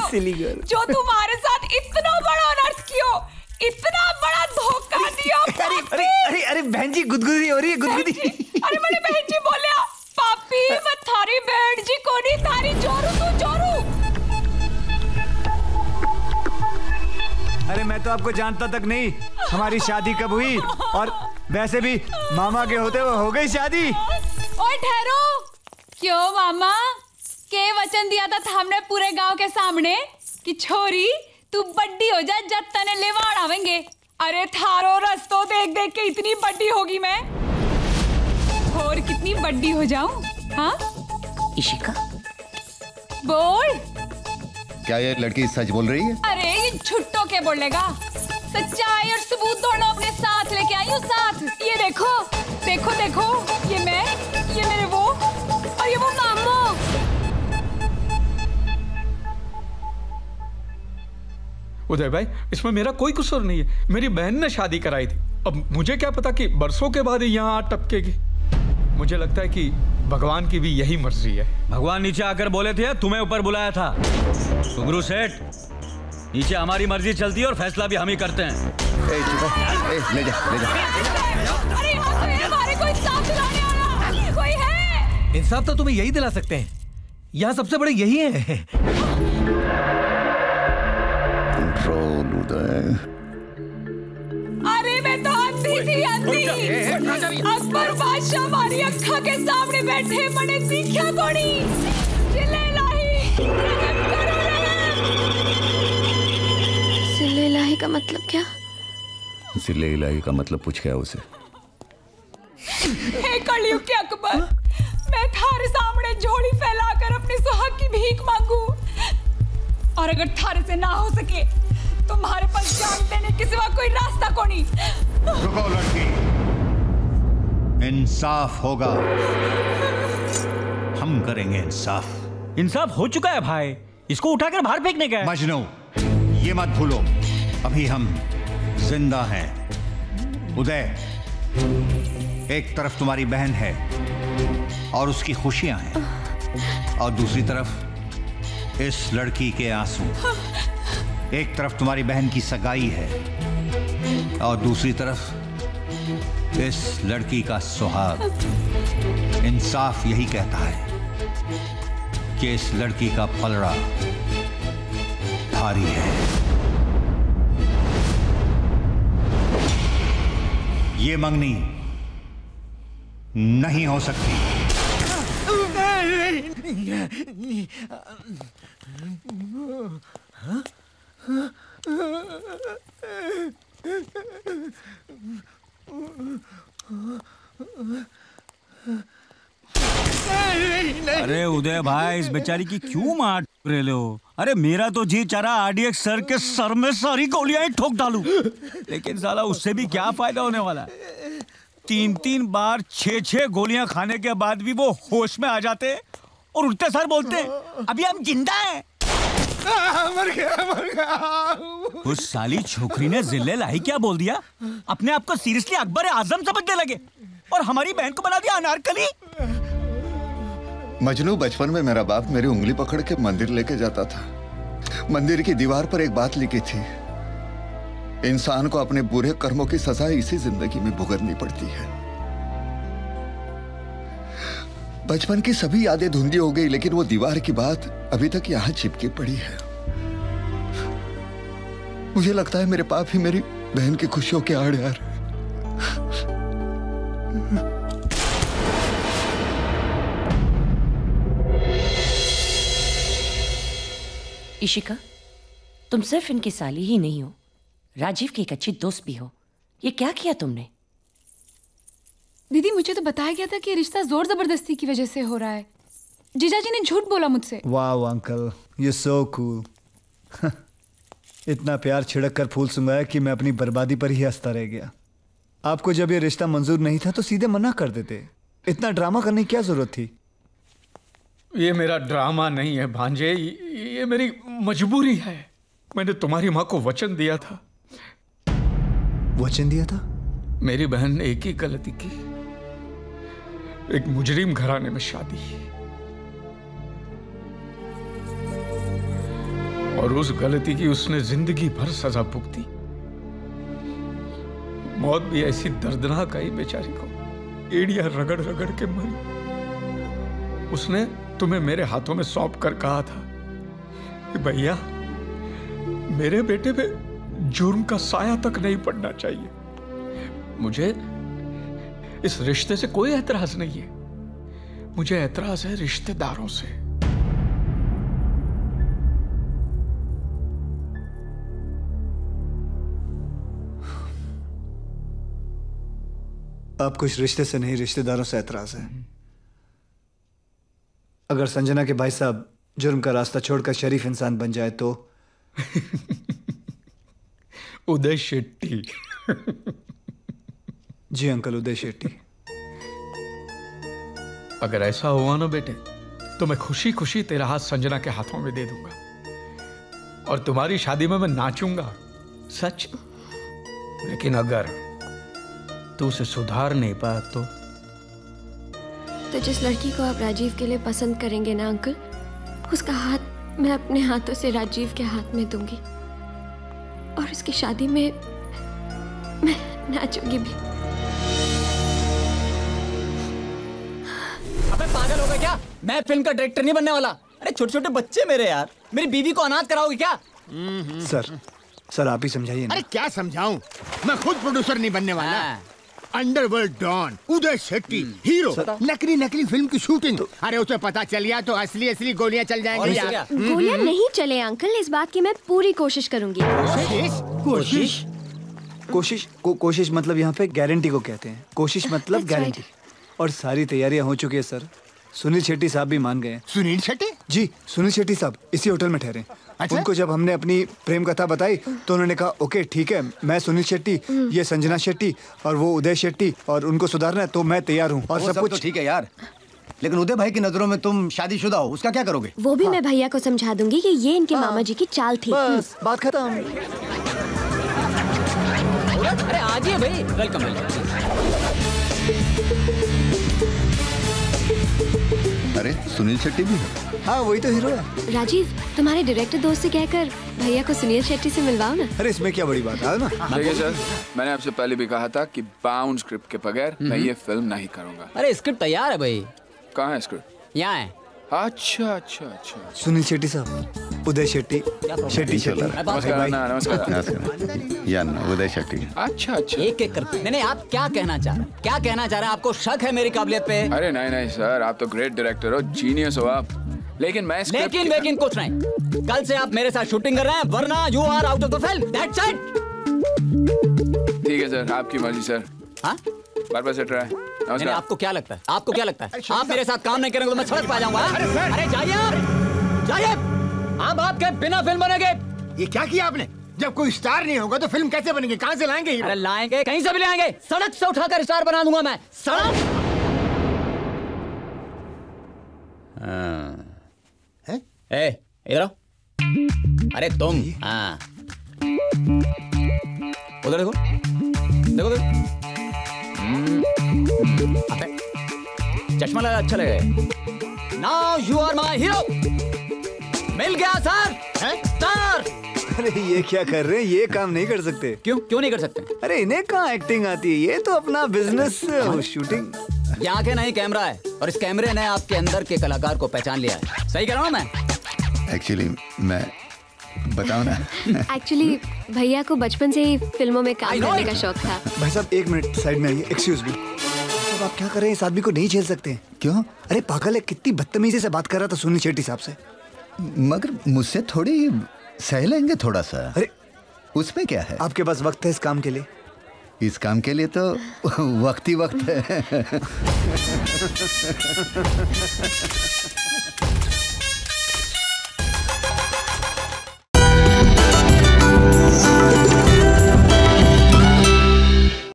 Silly girl. जो तुम्हारे साथ इतना बड़ा अनर्थ कियो, इतना बड़ा धोखा दियो। अरे अरे अरे बहन जी गुदगुदी हो रही है, गुदगुदी। अरे मैंने बहन जी बोलिया, पापी मैं थारी बहन जी को नहीं, थारी जोरू तू जोरू। अरे मैं तो आपको जानता तक नहीं, हमारी शादी कब हुई, और वैसे भी मामा के होते वो हो गई शादी। ओए ठहरो, क्यों मामा के वचन दिया था हमने पूरे गांव के सामने कि छोरी तू बड्डी हो जा जब तने लेवाड़ आवेंगे। अरे थारो रस्तों देख देख के इतनी बड्डी होगी मैं, और कितनी बड्डी हो जाऊं। हाँ इशिका बोल, क्या ये लड़की सच बोल रही है? अरे ये झुट्टो के बोलेगा, सच्चाई और सबूत दोनों अपने साथ लेके आई हूँ साथ। ये देखो देखो देखो, ये मैं, ये मेरे वो, और ये वो मामू। उदय भाई इसमें मेरा कोई कसूर नहीं है, मेरी बहन ने शादी कराई थी। अब मुझे क्या पता कि बरसों के बाद यहाँ आ टपकेगी। मुझे लगता है कि भगवान की भी यही मर्जी है। भगवान नीचे आकर बोले थे, तुम्हें ऊपर बुलाया था। सुगरू सेठ, नीचे हमारी मर्जी चलती है और फैसला भी हम ही करते हैं। ले जा ले जा। अरे यहाँ तो हमारे को इंसाफ दिलाने आया कोई है? इंसाफ तो तुम्हें यही दिला सकते हैं, यहाँ सबसे बड़े यही है। कंट्रोल उदय। अरे मैं तो अंधी थी, अंधी। अकबर बादशाह हमारी अक्खा के सामने बैठे, मने दिखा कोनी। सिले इलाही, सिले इलाही का मतलब क्या? सिले इलाही का मतलब पूछ गया उसे। हे कलयुग के अकबर, मैं थारे सामने झोली फैलाकर अपने सुहाग की भीख मांगू, और अगर थारे से ना हो सके तो तुम्हारे पास जान देने के सिवा कोई रास्ता को नहीं। रुको लड़की, इंसाफ होगा, हम करेंगे इंसाफ। इंसाफ हो चुका है भाई, इसको उठाकर बाहर फेंकने का है। मजनू ये मत भूलो, अभी हम जिंदा हैं। उदय, एक तरफ तुम्हारी बहन है और उसकी खुशियां हैं, और दूसरी तरफ इस लड़की के आंसू। एक तरफ तुम्हारी बहन की सगाई है और दूसरी तरफ इस लड़की का सुहाग। इंसाफ यही कहता है कि इस लड़की का पलड़ा भारी है। ये मंगनी नहीं हो सकती। अरे उदय भाई, इस बेचारी की क्यों मार रहे हो? अरे मेरा तो जी चारा आरडीएक्स सर के सर में सारी गोलियां ही ठोक डालूं, लेकिन साला उससे भी क्या फायदा होने वाला है। 3-3 बार 6-6 गोलियां खाने के बाद भी वो होश में आ जाते और उठते सर बोलते अभी हम जिंदा हैं। मर गया। उस साली छोकरी ने जिले लाही क्या बोल दिया, अपने आप को सीरियसली अकबर आजम समझने लगे और हमारी बहन को बना दिया अनारकली। मजनू, बचपन में मेरा बाप मेरी उंगली पकड़ के मंदिर लेके जाता था। मंदिर की दीवार पर एक बात लिखी थी, इंसान को अपने बुरे कर्मों की सजा इसी जिंदगी में भुगतनी पड़ती है। बचपन की सभी यादें धुंधली हो गई, लेकिन वो दीवार की बात अभी तक यहां चिपकी पड़ी है। मुझे लगता है मेरे पाप ही मेरी बहन की खुशियों के आड़ यार। इशिका, तुम सिर्फ इनकी साली ही नहीं हो, राजीव की एक अच्छी दोस्त भी हो। ये क्या किया तुमने? दीदी मुझे तो बताया गया था कि रिश्ता जोर जबरदस्ती की वजह से हो रहा है। जीजाजी ने झूठ बोला मुझसे। वाह अंकल, यू सो कूल। इतना प्यार छिड़क कर फूल सुंघाया कि मैं अपनी बर्बादी पर ही हंसता रह गया। आपको जब ये रिश्ता मंजूर नहीं था तो सीधे मना कर देते। इतना ड्रामा करने की क्या जरूरत थी? ये मेरा ड्रामा नहीं है भांजे, ये मेरी मजबूरी है। मैंने तुम्हारी माँ को वचन दिया था। वचन दिया था? मेरी बहन ने एक ही गलती की, एक मुजरिम घराने में शादी, और उस गलती की उसने जिंदगी भर सजा भुगती। मौत भी ऐसी दर्दनाक आई बेचारी को, एड़ियां रगड़ रगड़ के मरी। उसने तुम्हें मेरे हाथों में सौंप कर कहा था कि भैया मेरे बेटे पे जुर्म का साया तक नहीं पड़ना चाहिए। मुझे इस रिश्ते से कोई एतराज नहीं है, मुझे एतराज है रिश्तेदारों से। आप कुछ रिश्ते से नहीं, रिश्तेदारों से एतराज है। अगर संजना के भाई साहब जुर्म का रास्ता छोड़कर शरीफ इंसान बन जाए तो उदय शेट्टी। जी अंकल, उदय शेट्टी। अगर ऐसा हुआ ना बेटे, तो मैं खुशी खुशी तेरा हाथ संजना के हाथों में दे दूंगा और तुम्हारी शादी में मैं नाचूंगा, सच। लेकिन अगर तू उसे सुधार नहीं पाया तो जिस लड़की को आप राजीव के लिए पसंद करेंगे ना अंकल, उसका हाथ मैं अपने हाथों से राजीव के हाथ में दूंगी और उसकी शादी में मैं नाचूंगी भी। अबे पागल हो गया क्या? मैं फिल्म का डायरेक्टर नहीं बनने वाला। अरे छोटे छोटे बच्चे मेरे यार, मेरी बीवी को अनाथ कराओगे क्या? सर आप ही समझाइए ना। अरे क्या समझाऊं, मैं खुद प्रोड्यूसर नहीं बनने वाला। Underworld don Uday Shetty hero, नकली फिल्म की शूटिंग। अरे उसे पता चल गया तो असली गोलियां चल जाएंगी यार। गोलियां नहीं चले अंकल, इस बात की मैं पूरी कोशिश करूंगी। कोशिश मतलब यहाँ पे गारंटी को कहते हैं। कोशिश मतलब गारंटी। और सारी तैयारियां हो चुकी है सर। सुनील शेट्टी साहब भी मान गए। सुनील शेट्टी? जी, सुनील शेट्टी साहब इसी होटल में ठहरे। अच्छा? उनको जब हमने अपनी प्रेम कथा बताई तो उन्होंने कहा ओके ठीक है, मैं सुनील शेट्टी, ये संजना शेट्टी और वो उदय शेट्टी, और उनको सुधारना है तो मैं तैयार हूँ। और सब कुछ तो ठीक है यार, लेकिन उदय भाई की नजरों में तुम शादीशुदा हो, उसका क्या करोगे? वो भी मैं भैया को समझा दूंगी कि ये इनके मामा जी की चाल थी। बस बात खत्म। अरे आजिए भाई, वेलकम। अरे सुनील शेट्टी भी है? हाँ वही तो हीरो है। राजीव, तुम्हारे डायरेक्टर दोस्त से कहकर भैया को सुनील शेट्टी से मिलवाओ ना। अरे इसमें क्या बड़ी बात है ना। देखिए सर, मैंने आपसे पहले भी कहा था कि बाउंड स्क्रिप्ट के बगैर मैं ये फिल्म नहीं करूंगा। अरे स्क्रिप्ट तैयार है भाई। कहाँ है स्क्रिप्ट? यहाँ है। अच्छा। सुनील शेट्टी साहब, उदय शेट्टी। नमस्कार। या उदय शेट्टी। अच्छा। एक कर। नहीं, आप क्या कहना चाह रहे हैं? क्या कहना चाह रहे हैं? आपको शक है मेरी काबिलियत पे? अरे नहीं सर, आप तो ग्रेट डायरेक्टर हो, जीनियस हो आप। लेकिन मैं लेकिन कुछ नहीं। कल से आप मेरे साथ शूटिंग कर रहे हैं, वरना you are out of the film. That's it. ठीक है सर, आपकी मर्जी सर। हाँ, बार सेट रहा है। नहीं, आपको क्या लगता है? आप मेरे साथ काम नहीं करेंगे तो मैं सड़क पे आ जाऊंगा। अरे जाइए। अब आपके बिना फिल्म बनेंगे। ये क्या किया आपने? जब कोई स्टार नहीं होगा तो फिल्म कैसे बनेगी? कहाँ से लाएंगे? अरे लाएंगे, कहीं से भी लाएंगे। सड़क से उठाकर स्टार बना दूंगा मैं। सड़क। इधर आओ। अरे तुम, हाँ उधर देखो। चश्मा लगा, अच्छा लगे। Now you are my hero. मिल गया सर, स्टार। अरे ये क्या कर रहे हैं? ये काम नहीं कर सकते। क्यों नहीं कर सकते? अरे इन्हें कहाँ एक्टिंग आती है? ये तो अपना बिजनेस शूटिंग। ये आंखें नहीं, कैमरा है, और इस कैमरे ने आपके अंदर के कलाकार को पहचान लिया है। सही कह रहा हूँ मैं? एक्चुअली मैं बताऊँ ना। एक्चुअली भैया को बचपन से ही फिल्मों में काम करने का शौक था। भाई साहब एक मिनट साइड में आइए। Excuse me. अब आप क्या कर रहे हैं? इस आदमी को नहीं झेल सकते। क्यों? अरे पागल है, कितनी बदतमीजी से बात कर रहा था सुनील शेट्टी साहब से। मगर मुझसे थोड़ी सह लेंगे थोड़ा सा। अरे उसमें क्या है? आपके पास वक्त है इस काम के लिए? इस काम के लिए तो वक्त ही वक्त है।